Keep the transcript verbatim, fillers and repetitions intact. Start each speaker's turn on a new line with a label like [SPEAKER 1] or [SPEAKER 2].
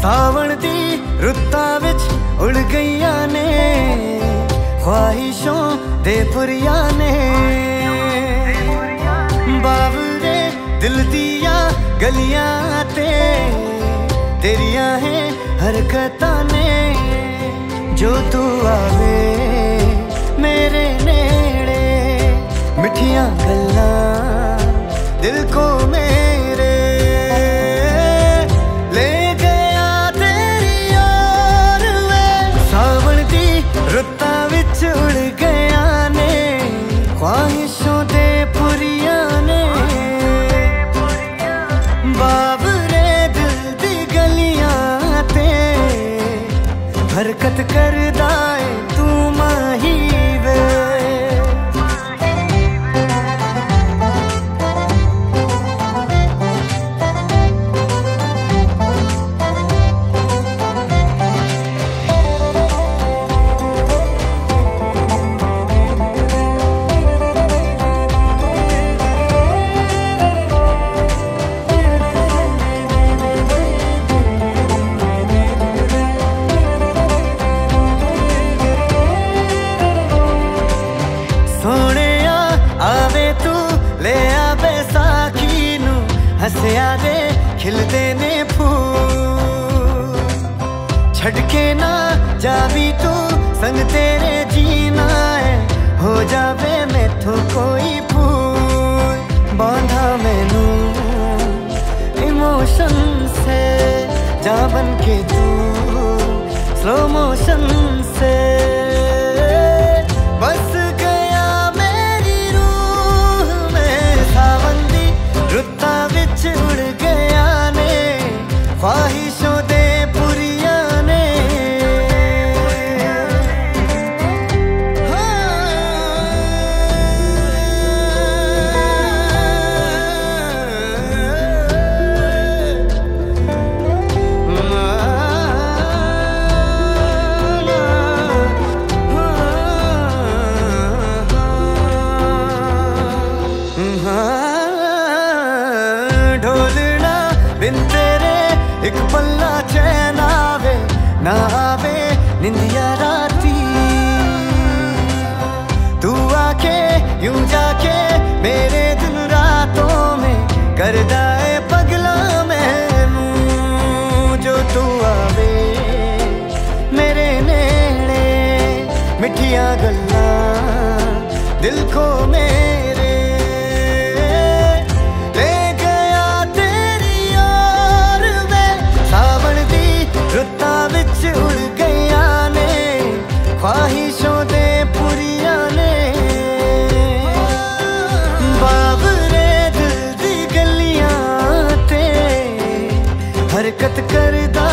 [SPEAKER 1] सावण दी रुत्तां विच उड़ गईयां ने ख्वाहिशों दे पुरिया ने बावरे दिल दिया गलियां ते तेरियां है हरकतां ने जो तू आवे मेरे नेड़े मिठियां गल्लां दिल को मेरे ले गया तेरी ओर वे सावण दी रुत्तां विच उड़ गया ने ख्वाहिशों दे पुरिया ने बाबरे दिल दी गलियां ते हरकत करदा है तू माही वे हसिया दे खिलते ने फूल छड़के ना जावी तू संग तेरे जीना है हो जावे मैथों कोई फूल बांधा मैनू इमोशन से जा बन के तू स्लो मोशन से बस गया मेरी रूह में सावन दी रुत्तां उड़ गया ने ख्वाहिशों दे पुरिया ने बिन तेरे एक पल्ला चैन आवे ना आवे निंदिया राती तू आके यूं जाके मेरे दिन रातों में कर दाए पगला मैनू जो तू आवे मेरे नेड़े मिठियां गल्लां दिल को मेरे रुत्तां विच उड़ गया ने ख्वाहिशों दे पुरिया ने बाबरे दिल दी गलियां ते हरकत करदा